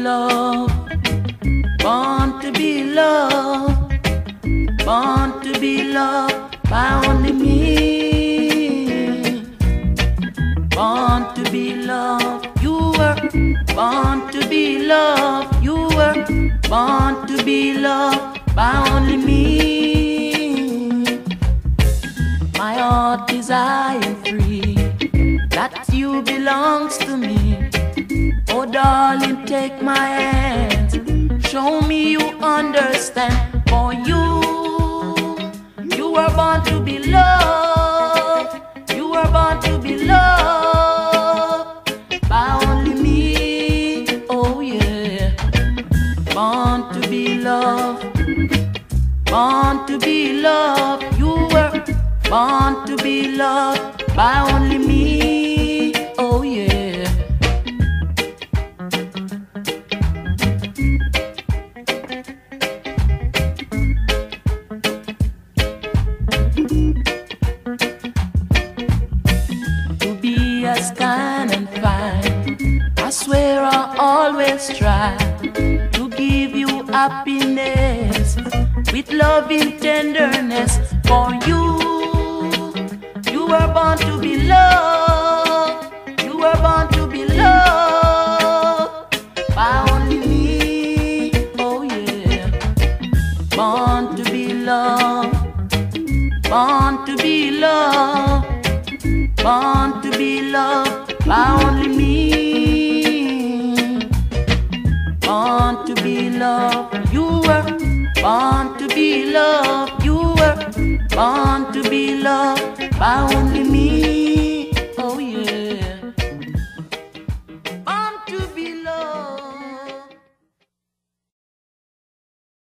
loved, born to be loved, born to be loved by only me. Born to be loved, you were born to be loved, you were born to be loved by only me. My heart is high and free, that you belongs to me. Oh darling, take my hands, show me you understand. For you were born to be loved, you were born to be loved by only me. Oh yeah, born to be loved, born to be loved, you were born to be loved by only me. Oh yeah. To be as kind and fine, I swear I'll always try to give you happiness with loving tenderness. For you were born to be loved, you were born to be loved by only me. Oh yeah, born to be loved, born to be loved, born to be loved by only me. Born to be loved, you were born to be loved, you were born to be loved by only me.